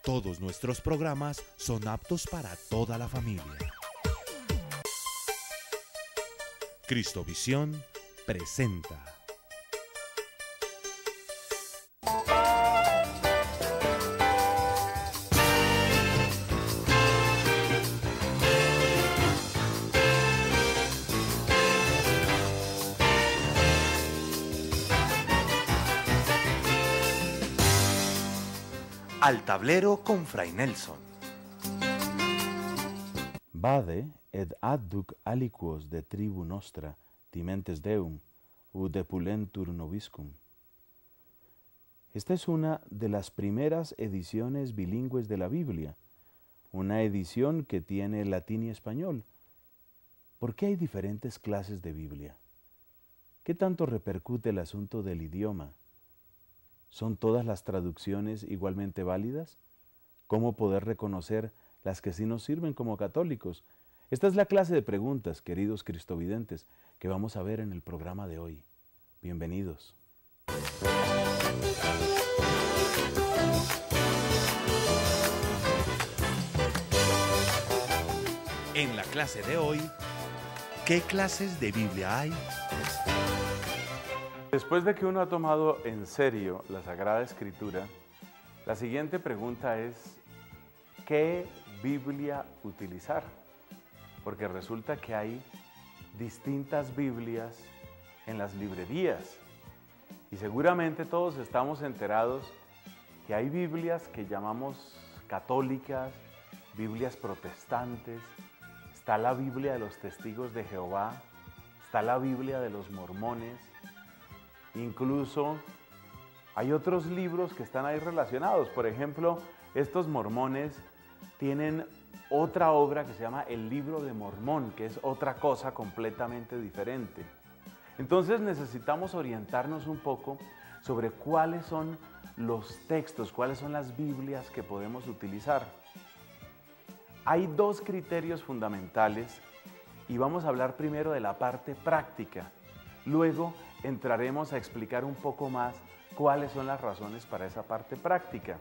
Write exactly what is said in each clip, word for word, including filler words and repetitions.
Todos nuestros programas son aptos para toda la familia. Cristovisión presenta. Al tablero con Fray Nelson. Vade ed adduc aliquos de tribu nostra timentes deum, ut depulentur nobiscum. Esta es una de las primeras ediciones bilingües de la Biblia, una edición que tiene latín y español. ¿Por qué hay diferentes clases de Biblia? ¿Qué tanto repercute el asunto del idioma? ¿Son todas las traducciones igualmente válidas? ¿Cómo poder reconocer las que sí nos sirven como católicos? Esta es la clase de preguntas, queridos cristovidentes, que vamos a ver en el programa de hoy. Bienvenidos. En la clase de hoy, ¿qué clases de Biblia hay? Después de que uno ha tomado en serio la Sagrada Escritura, la siguiente pregunta es, ¿qué Biblia utilizar? Porque resulta que hay distintas Biblias en las librerías y seguramente todos estamos enterados que hay Biblias que llamamos católicas, Biblias protestantes, está la Biblia de los Testigos de Jehová, está la Biblia de los mormones. Incluso hay otros libros que están ahí relacionados. Por ejemplo, estos mormones tienen otra obra que se llama el Libro de Mormón, que es otra cosa completamente diferente. Entonces necesitamos orientarnos un poco sobre cuáles son los textos, cuáles son las Biblias que podemos utilizar. Hay dos criterios fundamentales y vamos a hablar primero de la parte práctica. Luego entraremos a explicar un poco más cuáles son las razones para esa parte práctica.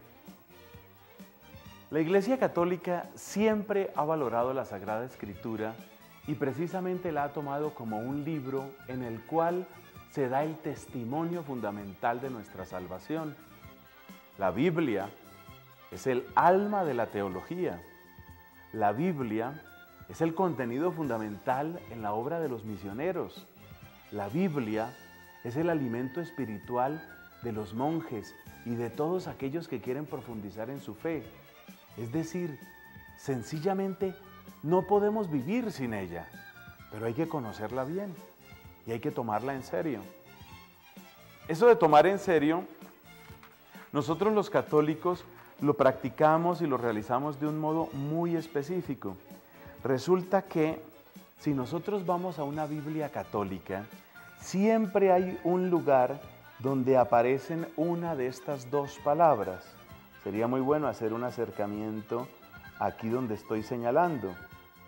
La Iglesia Católica siempre ha valorado la Sagrada Escritura y precisamente la ha tomado como un libro en el cual se da el testimonio fundamental de nuestra salvación. La Biblia es el alma de la teología. La Biblia es el contenido fundamental en la obra de los misioneros. La Biblia es el alimento espiritual de los monjes y de todos aquellos que quieren profundizar en su fe. Es decir, sencillamente no podemos vivir sin ella, pero hay que conocerla bien y hay que tomarla en serio. Eso de tomar en serio, nosotros los católicos lo practicamos y lo realizamos de un modo muy específico. Resulta que si nosotros vamos a una Biblia católica, siempre hay un lugar donde aparecen una de estas dos palabras. Sería muy bueno hacer un acercamiento aquí donde estoy señalando.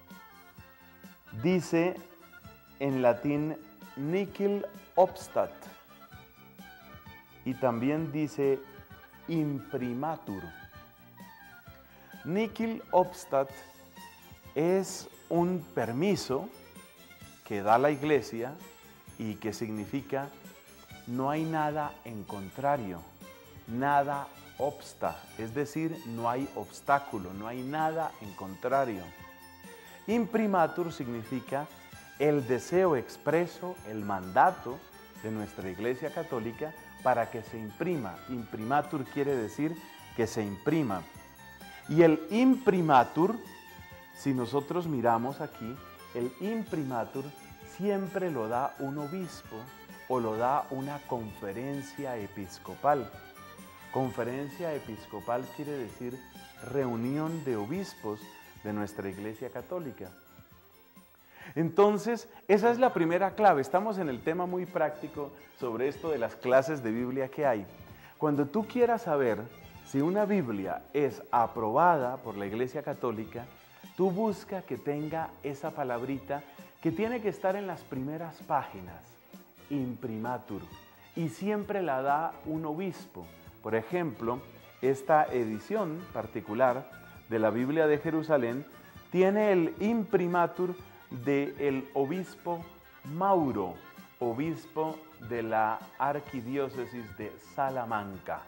Dice en latín nihil obstat y también dice imprimatur. Nihil obstat es un permiso que da la Iglesia y que significa no hay nada en contrario, nada obsta, es decir, no hay obstáculo, no hay nada en contrario. Imprimatur significa el deseo expreso, el mandato de nuestra Iglesia Católica para que se imprima. Imprimatur quiere decir que se imprima. Y el imprimatur, si nosotros miramos aquí, el imprimatur siempre lo da un obispo o lo da una conferencia episcopal. Conferencia episcopal quiere decir reunión de obispos de nuestra Iglesia Católica. Entonces, esa es la primera clave. Estamos en el tema muy práctico sobre esto de las clases de Biblia que hay. Cuando tú quieras saber si una Biblia es aprobada por la Iglesia Católica, tú busca que tenga esa palabrita que tiene que estar en las primeras páginas, imprimatur, y siempre la da un obispo. Por ejemplo, esta edición particular de la Biblia de Jerusalén tiene el imprimatur del obispo Mauro, obispo de la arquidiócesis de Salamanca.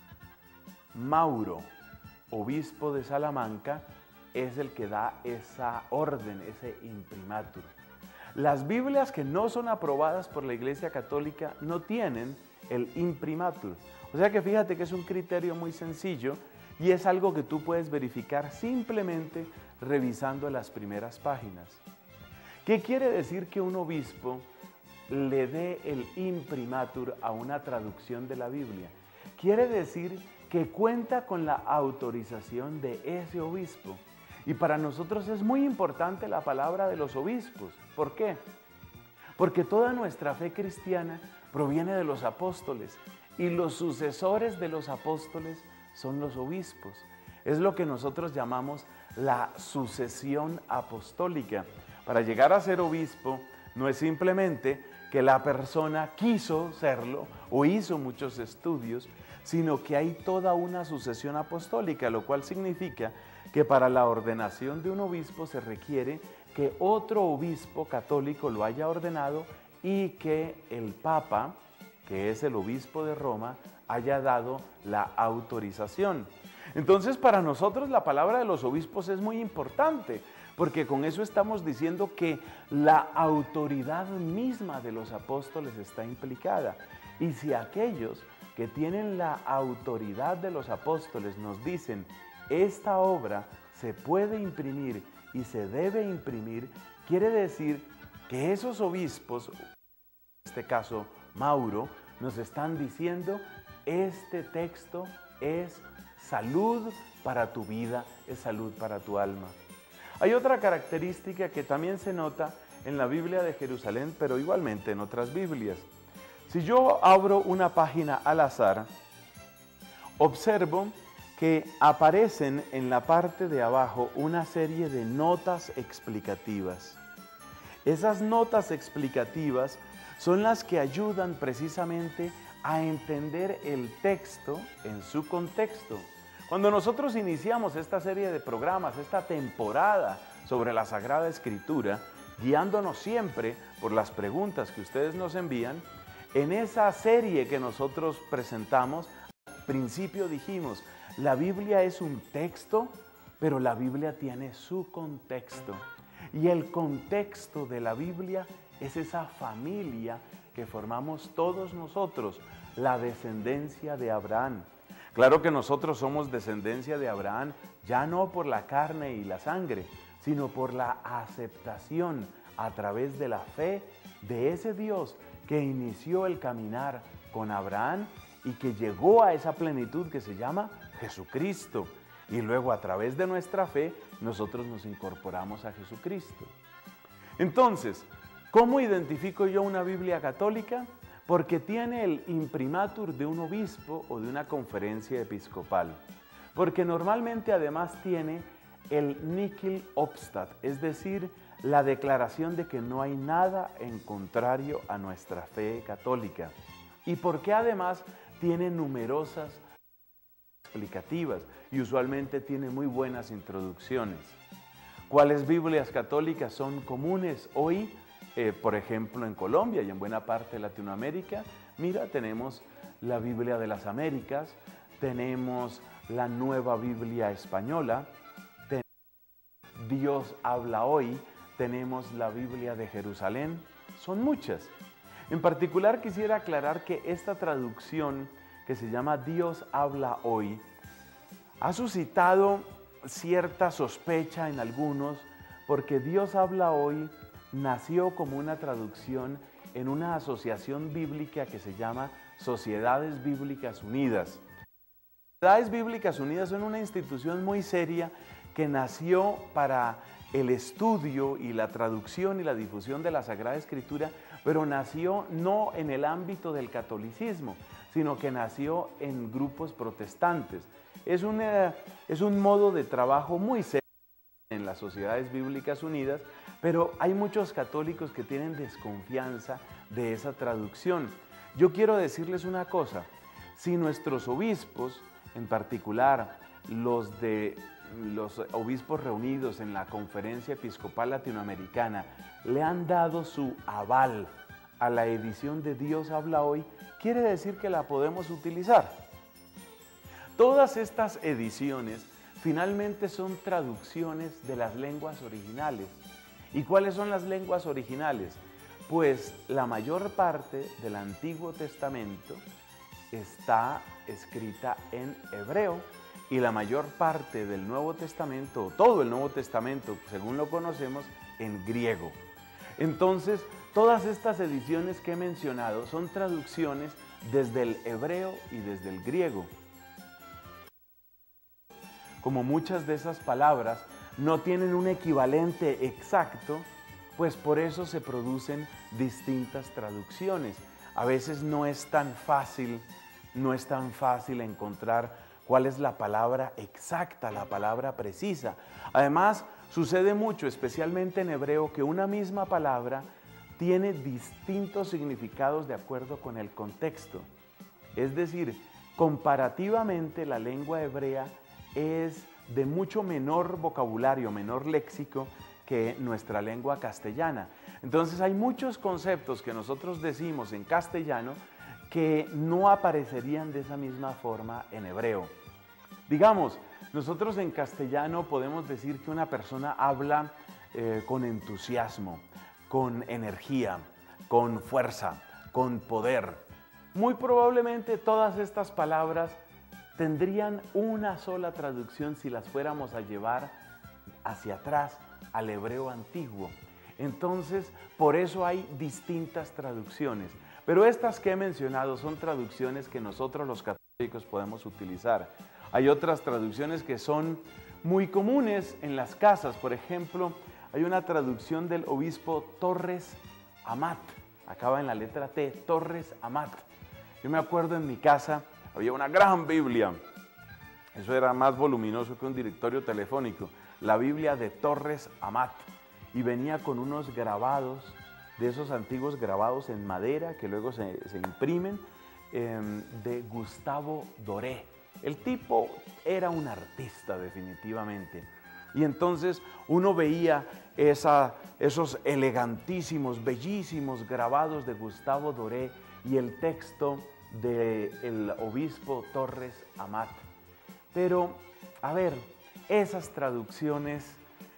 Mauro, obispo de Salamanca, es el que da esa orden, ese imprimatur. Las Biblias que no son aprobadas por la Iglesia Católica no tienen el imprimatur. O sea que fíjate que es un criterio muy sencillo y es algo que tú puedes verificar simplemente revisando las primeras páginas. ¿Qué quiere decir que un obispo le dé el imprimatur a una traducción de la Biblia? Quiere decir que cuenta con la autorización de ese obispo. Y para nosotros es muy importante la palabra de los obispos. ¿Por qué? Porque toda nuestra fe cristiana proviene de los apóstoles y los sucesores de los apóstoles son los obispos. Es lo que nosotros llamamos la sucesión apostólica. Para llegar a ser obispo no es simplemente que la persona quiso serlo o hizo muchos estudios, sino que hay toda una sucesión apostólica, lo cual significa que para la ordenación de un obispo se requiere que otro obispo católico lo haya ordenado y que el Papa, que es el obispo de Roma, haya dado la autorización. Entonces, para nosotros la palabra de los obispos es muy importante, porque con eso estamos diciendo que la autoridad misma de los apóstoles está implicada. Y si aquellos que tienen la autoridad de los apóstoles nos dicen, esta obra se puede imprimir y se debe imprimir, quiere decir que esos obispos, en este caso Mauro, nos están diciendo, este texto es salud para tu vida, es salud para tu alma. Hay otra característica que también se nota en la Biblia de Jerusalén, pero igualmente en otras Biblias. Si yo abro una página al azar, observo que aparecen en la parte de abajo una serie de notas explicativas. Esas notas explicativas son las que ayudan precisamente a entender el texto en su contexto. Cuando nosotros iniciamos esta serie de programas, esta temporada sobre la Sagrada Escritura, guiándonos siempre por las preguntas que ustedes nos envían, en esa serie que nosotros presentamos, al principio dijimos, la Biblia es un texto, pero la Biblia tiene su contexto. Y el contexto de la Biblia es esa familia que formamos todos nosotros, la descendencia de Abraham. Claro que nosotros somos descendencia de Abraham, ya no por la carne y la sangre, sino por la aceptación a través de la fe de ese Dios que inició el caminar con Abraham y que llegó a esa plenitud que se llama Jesucristo. Y luego a través de nuestra fe nosotros nos incorporamos a Jesucristo. Entonces, ¿cómo identifico yo una Biblia católica? Porque tiene el imprimatur de un obispo o de una conferencia episcopal. Porque normalmente además tiene el nihil obstat, es decir, la declaración de que no hay nada en contrario a nuestra fe católica. Y porque además tiene numerosas explicativas y usualmente tiene muy buenas introducciones. ¿Cuáles Biblias católicas son comunes hoy? Eh, por ejemplo, en Colombia y en buena parte de Latinoamérica, mira, tenemos la Biblia de las Américas, tenemos la Nueva Biblia Española, tenemos Dios habla hoy, tenemos la Biblia de Jerusalén, son muchas. En particular quisiera aclarar que esta traducción que se llama Dios habla hoy ha suscitado cierta sospecha en algunos porque Dios habla hoy nació como una traducción en una asociación bíblica que se llama Sociedades Bíblicas Unidas. Sociedades Bíblicas Unidas son una institución muy seria que nació para el estudio y la traducción y la difusión de la Sagrada Escritura, pero nació no en el ámbito del catolicismo, sino que nació en grupos protestantes. Es, una, es un modo de trabajo muy serio en las Sociedades Bíblicas Unidas, pero hay muchos católicos que tienen desconfianza de esa traducción. Yo quiero decirles una cosa, si nuestros obispos en particular los de los obispos reunidos en la Conferencia Episcopal Latinoamericana, le han dado su aval a la edición de Dios habla hoy, quiere decir que la podemos utilizar. Todas estas ediciones finalmente son traducciones de las lenguas originales. ¿Y cuáles son las lenguas originales? Pues la mayor parte del Antiguo Testamento está escrita en hebreo y la mayor parte del Nuevo Testamento, todo el Nuevo Testamento, según lo conocemos, en griego. Entonces, todas estas ediciones que he mencionado son traducciones desde el hebreo y desde el griego. Como muchas de esas palabras no tienen un equivalente exacto, pues por eso se producen distintas traducciones. A veces no es tan fácil, no es tan fácil encontrar cuál es la palabra exacta, la palabra precisa. Además, sucede mucho, especialmente en hebreo, que una misma palabra tiene distintos significados de acuerdo con el contexto. Es decir, comparativamente la lengua hebrea es de mucho menor vocabulario, menor léxico que nuestra lengua castellana. Entonces hay muchos conceptos que nosotros decimos en castellano que no aparecerían de esa misma forma en hebreo. Digamos, nosotros en castellano podemos decir que una persona habla eh, con entusiasmo, con energía, con fuerza, con poder. Muy probablemente todas estas palabras tendrían una sola traducción si las fuéramos a llevar hacia atrás al hebreo antiguo. Entonces, por eso hay distintas traducciones. Pero estas que he mencionado son traducciones que nosotros los católicos podemos utilizar. Hay otras traducciones que son muy comunes en las casas. Por ejemplo, hay una traducción del obispo Torres Amat. Acaba en la letra T, Torres Amat. Yo me acuerdo en mi casa había una gran Biblia. Eso era más voluminoso que un directorio telefónico. La Biblia de Torres Amat. Y venía con unos grabados, de esos antiguos grabados en madera que luego se, se imprimen, eh, de Gustavo Doré. El tipo era un artista definitivamente. Y entonces uno veía esa, esos elegantísimos, bellísimos grabados de Gustavo Doré y el texto del obispo Torres Amat. Pero, a ver, esas traducciones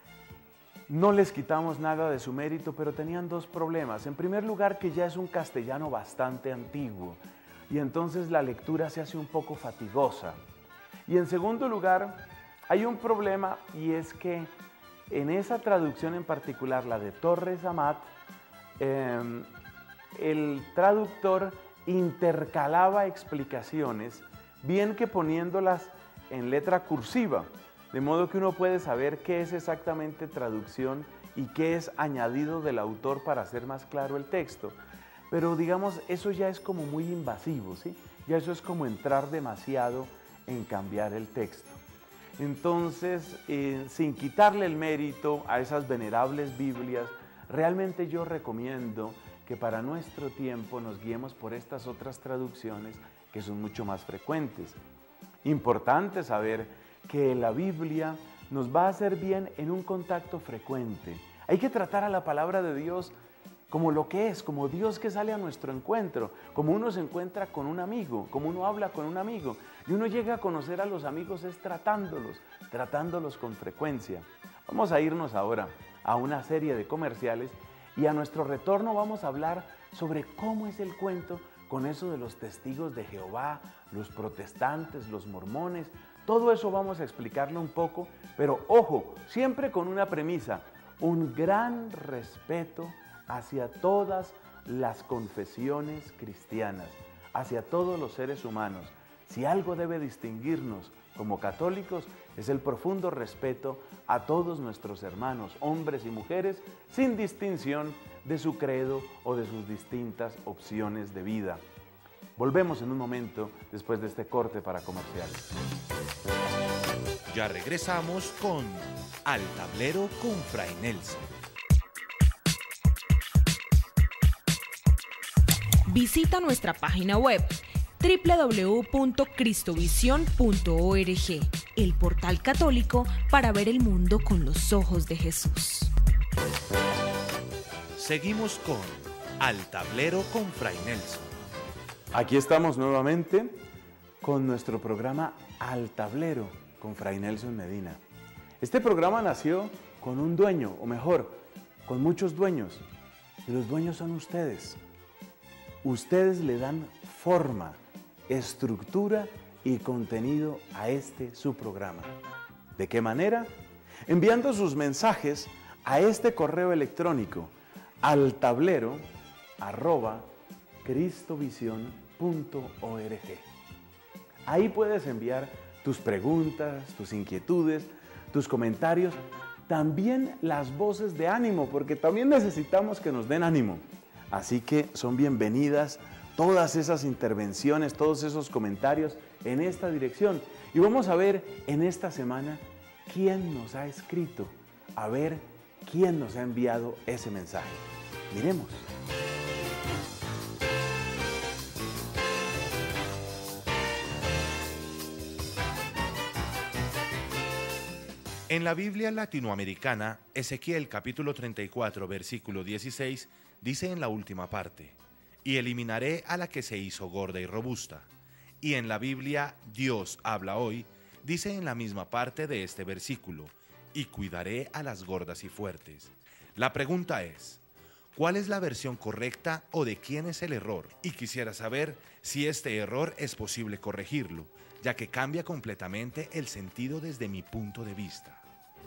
no les quitamos nada de su mérito, pero tenían dos problemas. En primer lugar, que ya es un castellano bastante antiguo y entonces la lectura se hace un poco fatigosa. Y en segundo lugar, hay un problema y es que en esa traducción en particular, la de Torres Amat, eh, el traductor intercalaba explicaciones, bien que poniéndolas en letra cursiva, de modo que uno puede saber qué es exactamente traducción y qué es añadido del autor para hacer más claro el texto. Pero digamos, eso ya es como muy invasivo, ¿sí? Ya eso es como entrar demasiado en cambiar el texto. Entonces, eh, sin quitarle el mérito a esas venerables Biblias, realmente yo recomiendo que para nuestro tiempo nos guiemos por estas otras traducciones que son mucho más frecuentes. Importante saber que la Biblia nos va a hacer bien en un contacto frecuente. Hay que tratar a la palabra de Dios como lo que es, como Dios que sale a nuestro encuentro, como uno se encuentra con un amigo, como uno habla con un amigo. Y uno llega a conocer a los amigos es tratándolos, tratándolos con frecuencia. Vamos a irnos ahora a una serie de comerciales y a nuestro retorno vamos a hablar sobre cómo es el cuento con eso de los testigos de Jehová, los protestantes, los mormones. Todo eso vamos a explicarlo un poco, pero ojo, siempre con una premisa, un gran respeto hacia todas las confesiones cristianas, hacia todos los seres humanos. Si algo debe distinguirnos como católicos es el profundo respeto a todos nuestros hermanos, hombres y mujeres, sin distinción de su credo o de sus distintas opciones de vida. Volvemos en un momento después de este corte para comerciales. Ya regresamos con Al Tablero con Fray Nelson. Visita nuestra página web doble u doble u doble u punto cristovisión punto org, el portal católico para ver el mundo con los ojos de Jesús. Seguimos con Al Tablero con Fray Nelson. Aquí estamos nuevamente con nuestro programa Al Tablero con Fray Nelson Medina. Este programa nació con un dueño, o mejor, con muchos dueños. Y los dueños son ustedes. Ustedes le dan forma, estructura y contenido a este su programa. ¿De qué manera? Enviando sus mensajes a este correo electrónico al tablero arroba cristovisión punto org. Ahí puedes enviar tus preguntas, tus inquietudes, tus comentarios, también las voces de ánimo, porque también necesitamos que nos den ánimo. Así que son bienvenidas todas esas intervenciones, todos esos comentarios en esta dirección. Y vamos a ver en esta semana quién nos ha escrito, a ver quién nos ha enviado ese mensaje. Miremos. En la Biblia latinoamericana, Ezequiel capítulo treinta y cuatro, versículo dieciséis, dice en la última parte: y eliminaré a la que se hizo gorda y robusta. Y en la Biblia, Dios habla hoy, dice en la misma parte de este versículo: y cuidaré a las gordas y fuertes. La pregunta es, ¿cuál es la versión correcta o de quién es el error? Y quisiera saber si este error es posible corregirlo, ya que cambia completamente el sentido desde mi punto de vista.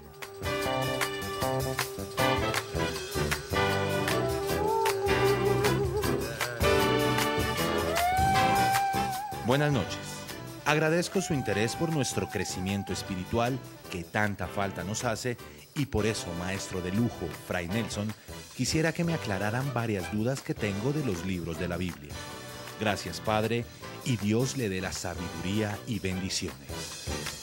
Buenas noches. Agradezco su interés por nuestro crecimiento espiritual que tanta falta nos hace, y por eso, maestro de lujo, Fray Nelson, quisiera que me aclararan varias dudas que tengo de los libros de la Biblia. Gracias, Padre, y Dios le dé la sabiduría y bendiciones.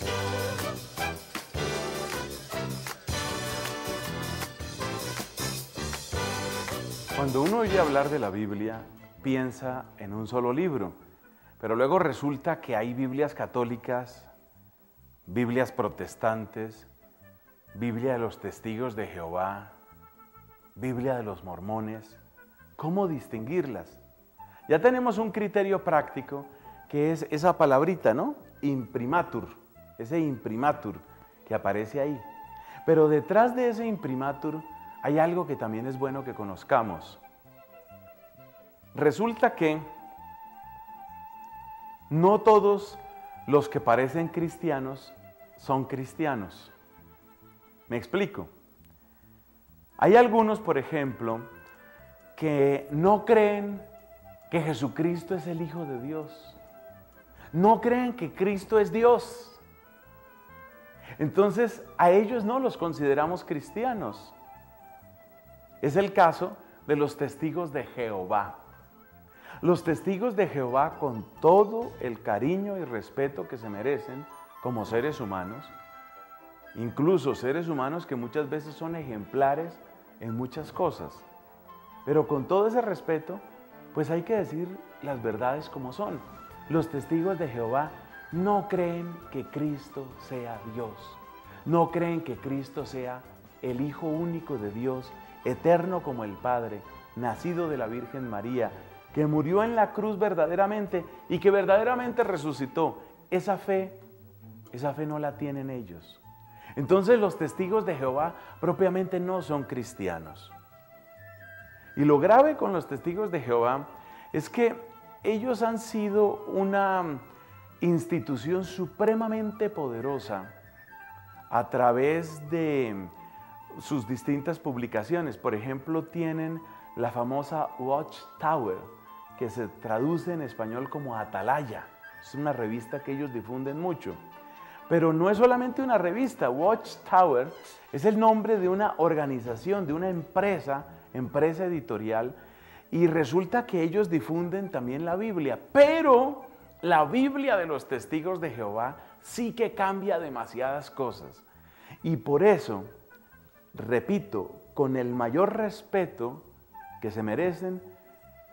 Cuando uno oye hablar de la Biblia, piensa en un solo libro, pero luego resulta que hay Biblias católicas, Biblias protestantes, Biblia de los Testigos de Jehová, Biblia de los Mormones. ¿Cómo distinguirlas? Ya tenemos un criterio práctico que es esa palabrita, ¿no? Imprimatur, ese imprimatur que aparece ahí. Pero detrás de ese imprimatur hay algo que también es bueno que conozcamos. Resulta que no todos los que parecen cristianos son cristianos. Me explico. Hay algunos, por ejemplo, que no creen que Jesucristo es el Hijo de Dios. No creen que Cristo es Dios. Entonces, a ellos no los consideramos cristianos. Es el caso de los testigos de Jehová. Los testigos de Jehová, con todo el cariño y respeto que se merecen como seres humanos, incluso seres humanos que muchas veces son ejemplares en muchas cosas, pero con todo ese respeto, pues hay que decir las verdades como son. Los testigos de Jehová no creen que Cristo sea Dios, no creen que Cristo sea el Hijo único de Dios, eterno como el Padre, nacido de la Virgen María, que murió en la cruz verdaderamente y que verdaderamente resucitó. Esa fe, esa fe no la tienen ellos. Entonces los testigos de Jehová propiamente no son cristianos. Y lo grave con los testigos de Jehová es que ellos han sido una institución supremamente poderosa a través de sus distintas publicaciones. Por ejemplo, tienen la famosa Watchtower, que se traduce en español como Atalaya. Es una revista que ellos difunden mucho. Pero no es solamente una revista. Watchtower es el nombre de una organización, de una empresa, empresa editorial, y resulta que ellos difunden también la Biblia. Pero la Biblia de los Testigos de Jehová sí que cambia demasiadas cosas. Y por eso, repito, con el mayor respeto que se merecen,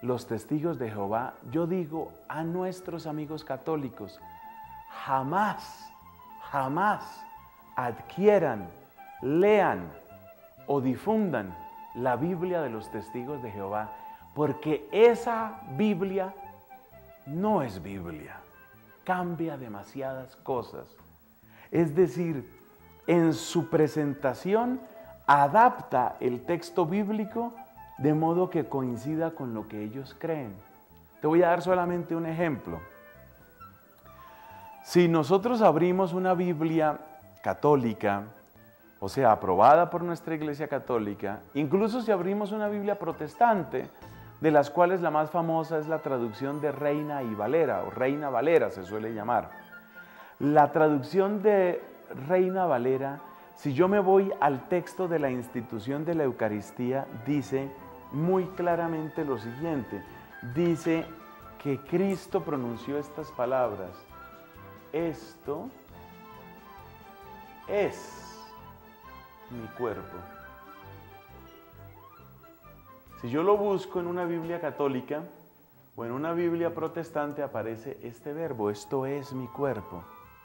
los testigos de Jehová, yo digo a nuestros amigos católicos, jamás, jamás adquieran, lean o difundan la Biblia de los testigos de Jehová, porque esa Biblia no es Biblia, cambia demasiadas cosas. Es decir, en su presentación adapta el texto bíblico de modo que coincida con lo que ellos creen. Te voy a dar solamente un ejemplo. Si nosotros abrimos una Biblia católica, o sea, aprobada por nuestra Iglesia Católica, incluso si abrimos una Biblia protestante, de las cuales la más famosa es la traducción de Reina y Valera, o Reina Valera se suele llamar. La traducción de Reina Valera, si yo me voy al texto de la institución de la Eucaristía, dice muy claramente lo siguiente, dice que Cristo pronunció estas palabras, esto es mi cuerpo. Si yo lo busco en una Biblia católica o en una Biblia protestante aparece este verbo, esto es mi cuerpo.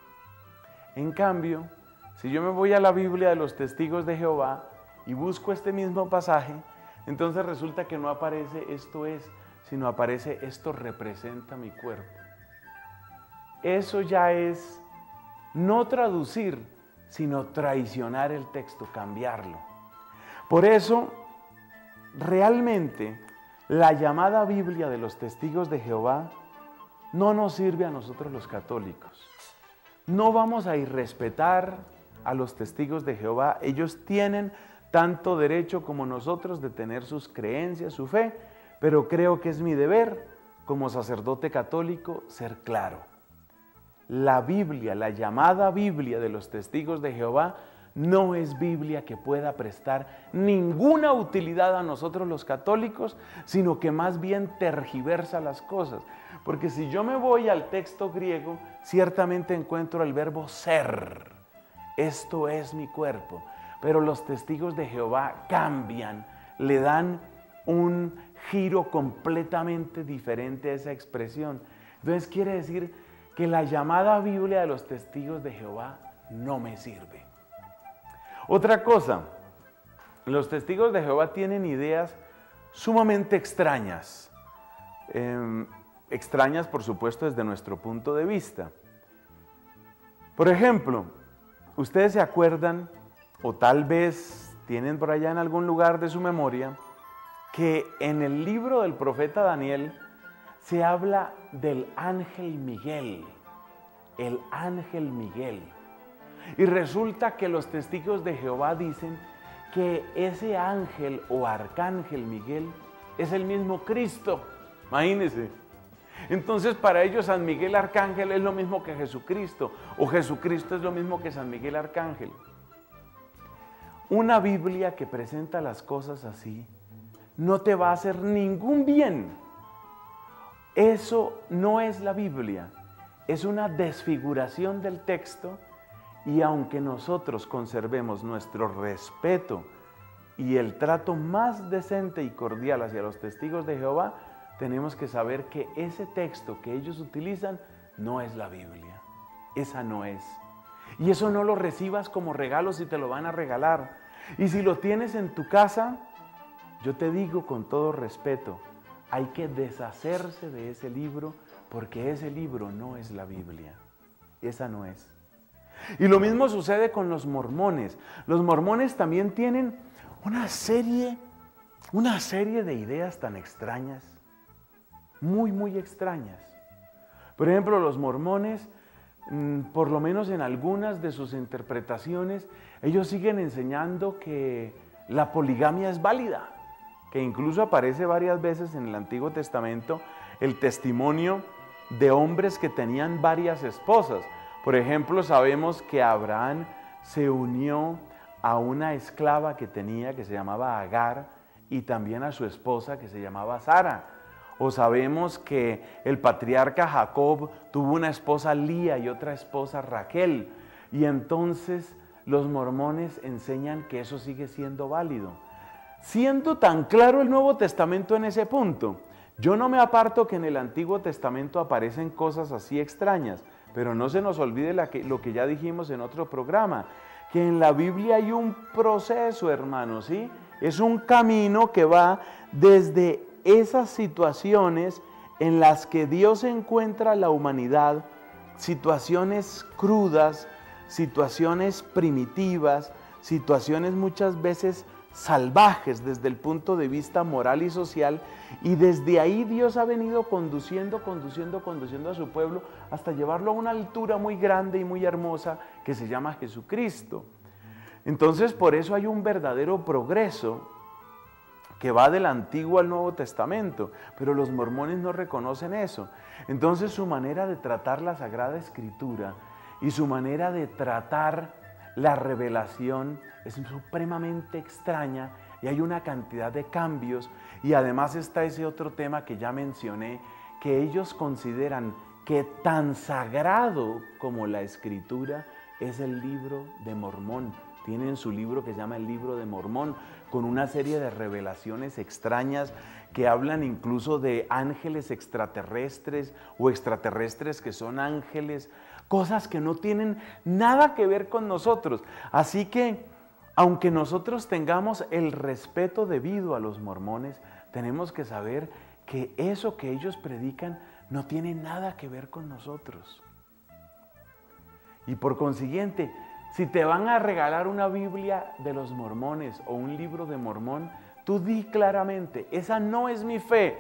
En cambio, si yo me voy a la Biblia de los Testigos de Jehová y busco este mismo pasaje, entonces resulta que no aparece esto es, sino aparece esto representa mi cuerpo. Eso ya es no traducir, sino traicionar el texto, cambiarlo. Por eso, realmente, la llamada Biblia de los Testigos de Jehová no nos sirve a nosotros los católicos. No vamos a irrespetar a los Testigos de Jehová. Ellos tienen tanto derecho como nosotros de tener sus creencias, su fe, pero creo que es mi deber, como sacerdote católico, ser claro. La Biblia, la llamada Biblia de los Testigos de Jehová, no es Biblia que pueda prestar ninguna utilidad a nosotros los católicos, sino que más bien tergiversa las cosas. Porque si yo me voy al texto griego, ciertamente encuentro el verbo ser. Esto es mi cuerpo. Pero los Testigos de Jehová cambian, le dan un giro completamente diferente a esa expresión. Entonces quiere decir que la llamada Biblia de los Testigos de Jehová no me sirve. Otra cosa, los Testigos de Jehová tienen ideas sumamente extrañas. Eh, extrañas, por supuesto, desde nuestro punto de vista. Por ejemplo, ustedes se acuerdan, o tal vez tienen por allá en algún lugar de su memoria, que en el libro del profeta Daniel se habla del ángel Miguel, el ángel Miguel. Y resulta que los Testigos de Jehová dicen que ese ángel o arcángel Miguel es el mismo Cristo. Imagínense. Entonces para ellos San Miguel Arcángel es lo mismo que Jesucristo, o Jesucristo es lo mismo que San Miguel Arcángel. Una Biblia que presenta las cosas así no te va a hacer ningún bien. Eso no es la Biblia, es una desfiguración del texto, y aunque nosotros conservemos nuestro respeto y el trato más decente y cordial hacia los Testigos de Jehová, tenemos que saber que ese texto que ellos utilizan no es la Biblia, esa no es. Y eso no lo recibas como regalo si te lo van a regalar. Y si lo tienes en tu casa, yo te digo con todo respeto, hay que deshacerse de ese libro, porque ese libro no es la Biblia. Esa no es. Y lo mismo sucede con los mormones. Los mormones también tienen una serie, una serie de ideas tan extrañas, muy, muy extrañas. Por ejemplo, los mormones, por lo menos en algunas de sus interpretaciones, ellos siguen enseñando que la poligamia es válida, que incluso aparece varias veces en el Antiguo Testamento el testimonio de hombres que tenían varias esposas. Por ejemplo, sabemos que Abraham se unió a una esclava que tenía, que se llamaba Agar, y también a su esposa, que se llamaba Sara. O sabemos que el patriarca Jacob tuvo una esposa Lía y otra esposa Raquel. Y entonces los mormones enseñan que eso sigue siendo válido. Siendo tan claro el Nuevo Testamento en ese punto, Yo no me aparto que en el Antiguo Testamento aparecen cosas así extrañas, pero no se nos olvide la que, lo que ya dijimos en otro programa, que en la Biblia hay un proceso, hermanos, ¿sí? Es un camino que va desde esas situaciones en las que Dios encuentra a la humanidad, situaciones crudas, situaciones primitivas, situaciones muchas veces salvajes desde el punto de vista moral y social, y desde ahí Dios ha venido conduciendo, conduciendo, conduciendo a su pueblo hasta llevarlo a una altura muy grande y muy hermosa que se llama Jesucristo. Entonces, por eso hay un verdadero progreso que va del Antiguo al Nuevo Testamento, pero los mormones no reconocen eso. Entonces, su manera de tratar la Sagrada Escritura y su manera de tratar la revelación es supremamente extraña y hay una cantidad de cambios, y además está ese otro tema que ya mencioné, que ellos consideran que tan sagrado como la Escritura es el libro de Mormón. Tienen su libro que se llama el Libro de Mormón, con una serie de revelaciones extrañas que hablan incluso de ángeles extraterrestres o extraterrestres que son ángeles, cosas que no tienen nada que ver con nosotros. Así que, aunque nosotros tengamos el respeto debido a los mormones, tenemos que saber que eso que ellos predican no tiene nada que ver con nosotros. Y por consiguiente, si te van a regalar una Biblia de los mormones o un libro de Mormón, tú di claramente, esa no es mi fe,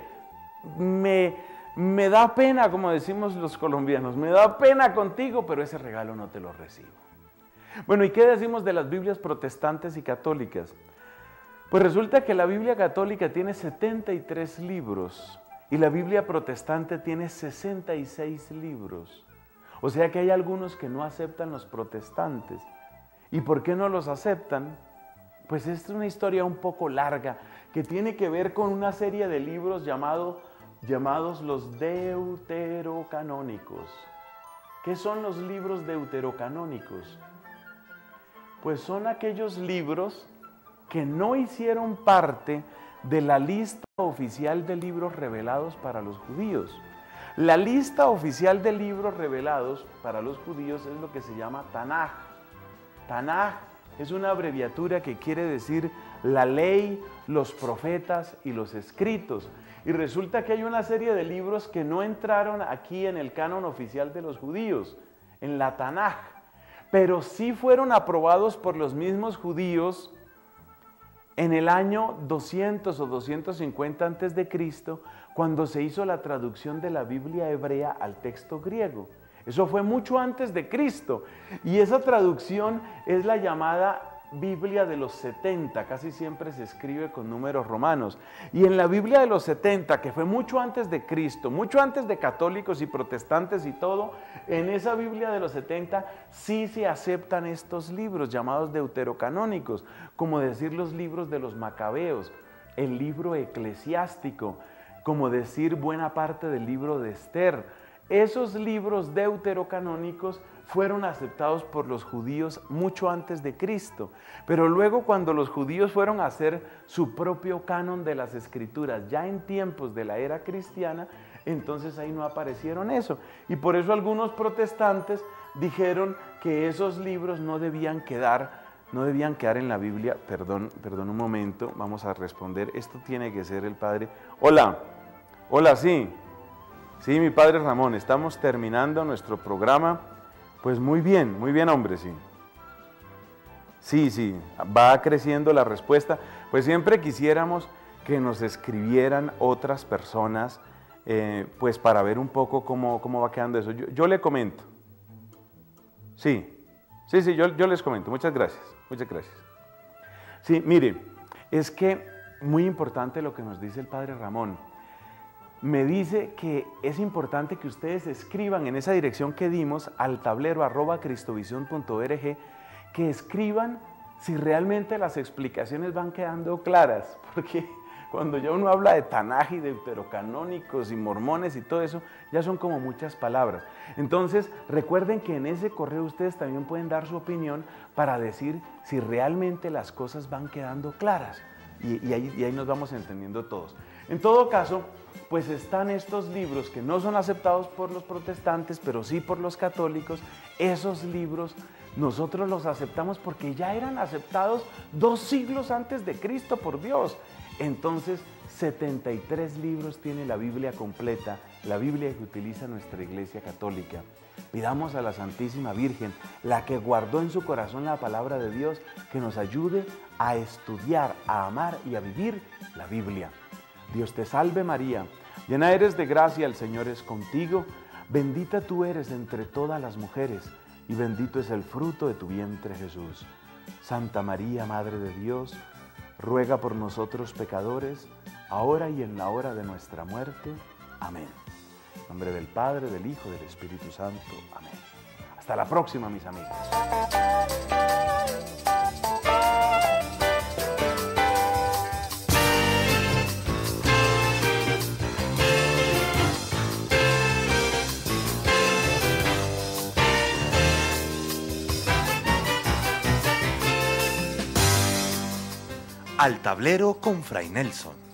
me, me da pena, como decimos los colombianos, me da pena contigo, pero ese regalo no te lo recibo. Bueno, ¿y qué decimos de las Biblias protestantes y católicas? Pues resulta que la Biblia católica tiene setenta y tres libros y la Biblia protestante tiene sesenta y seis libros. O sea que hay algunos que no aceptan los protestantes. ¿Y por qué no los aceptan? Pues es una historia un poco larga que tiene que ver con una serie de libros llamado, llamados los deuterocanónicos. ¿Qué son los libros deuterocanónicos? Pues son aquellos libros que no hicieron parte de la lista oficial de libros revelados para los judíos. La lista oficial de libros revelados para los judíos es lo que se llama Tanaj. Tanaj es una abreviatura que quiere decir la ley, los profetas y los escritos. Y resulta que hay una serie de libros que no entraron aquí en el canon oficial de los judíos, en la Tanaj, pero sí fueron aprobados por los mismos judíos en el año doscientos o doscientos cincuenta antes de Cristo, cuando se hizo la traducción de la Biblia hebrea al texto griego. Eso fue mucho antes de Cristo. Y esa traducción es la llamada Biblia de los setenta, casi siempre se escribe con números romanos. Y en la Biblia de los setenta, que fue mucho antes de Cristo, mucho antes de católicos y protestantes y todo, en esa Biblia de los setenta sí se aceptan estos libros llamados deuterocanónicos, como decir los libros de los macabeos, el libro eclesiástico, como decir buena parte del libro de Esther. Esos libros deuterocanónicos fueron aceptados por los judíos mucho antes de Cristo, pero luego cuando los judíos fueron a hacer su propio canon de las escrituras, ya en tiempos de la era cristiana, entonces ahí no aparecieron eso. Y por eso algunos protestantes dijeron que esos libros no debían quedar, no debían quedar en la Biblia. Perdón, perdón un momento, vamos a responder. Esto tiene que ser el padre. Hola, hola, sí. Sí, mi padre Ramón, estamos terminando nuestro programa. Pues muy bien, muy bien, hombre, sí. Sí, sí, va creciendo la respuesta. Pues siempre quisiéramos que nos escribieran otras personas, eh, pues para ver un poco cómo, cómo va quedando eso. Yo, yo le comento. Sí, sí, sí, yo, yo les comento. Muchas gracias, muchas gracias. Sí, mire, es que muy importante lo que nos dice el padre Ramón. Me dice que es importante que ustedes escriban en esa dirección que dimos al tablero arroba cristovisión punto org, que escriban si realmente las explicaciones van quedando claras, porque cuando ya uno habla de Tanaj y deuterocanónicos y mormones y todo eso, ya son como muchas palabras. Entonces, recuerden que en ese correo ustedes también pueden dar su opinión para decir si realmente las cosas van quedando claras, y, y, ahí, y ahí nos vamos entendiendo todos. En todo caso, pues están estos libros que no son aceptados por los protestantes, pero sí por los católicos. Esos libros nosotros los aceptamos porque ya eran aceptados dos siglos antes de Cristo por Dios. Entonces, setenta y tres libros tiene la Biblia completa, la Biblia que utiliza nuestra Iglesia Católica. Pidamos a la Santísima Virgen, la que guardó en su corazón la palabra de Dios, que nos ayude a estudiar, a amar y a vivir la Biblia. Dios te salve María, llena eres de gracia, el Señor es contigo, bendita tú eres entre todas las mujeres, y bendito es el fruto de tu vientre Jesús. Santa María, Madre de Dios, ruega por nosotros pecadores, ahora y en la hora de nuestra muerte. Amén. En nombre del Padre, del Hijo y del Espíritu Santo. Amén. Hasta la próxima, mis amigos. Al tablero con Fray Nelson.